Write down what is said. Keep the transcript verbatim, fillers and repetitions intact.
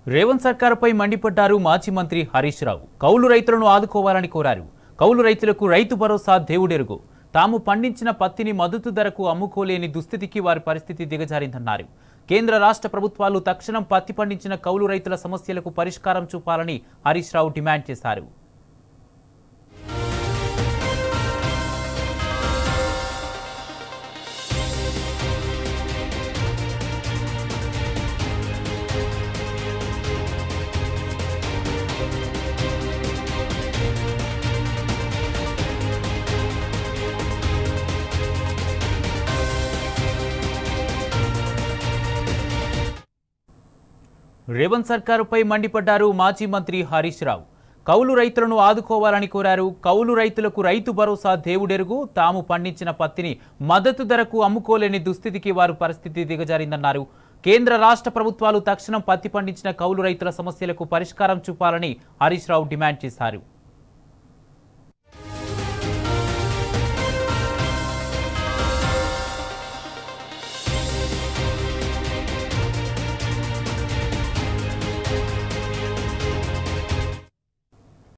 రేవంత్ సర్కారుపై మండిపడ్డారు మాజీ మంత్రి హరీష్ రావు. కౌలు రైతులను ఆదుకోవాలని కోరారు. కౌలు రైతులకు రైతు భరోసా దేవుడెరుగు. తాము పండించిన పత్తిని మద్దతు ధరకు అమ్ముకోలేని దుస్థితికి వారి పరిస్థితి దిగజారిందన్నారు. కేంద్ర రాష్ట్ర ప్రభుత్వాలు తక్షణం పత్తి పండించిన కౌలు రైతుల సమస్యలకు పరిష్కారం చూపాలని హరీష్ రావు డిమాండ్ చేశారు. రేవంత్ సర్కారుపై మండిపడ్డారు మాజీ మంత్రి హరీష్ రావు. కౌలు రైతులను ఆదుకోవాలని కోరారు. కౌలు రైతులకు రైతు భరోసా దేవుడెరుగు. తాము పండించిన పత్తిని మద్దతు ధరకు అమ్ముకోలేని దుస్థితికి వారి పరిస్థితి దిగజారిందన్నారు. కేంద్ర రాష్ట్ర ప్రభుత్వాలు తక్షణం పత్తి పండించిన కౌలు రైతుల సమస్యలకు పరిష్కారం చూపాలని హరీష్ రావు డిమాండ్ చేశారు.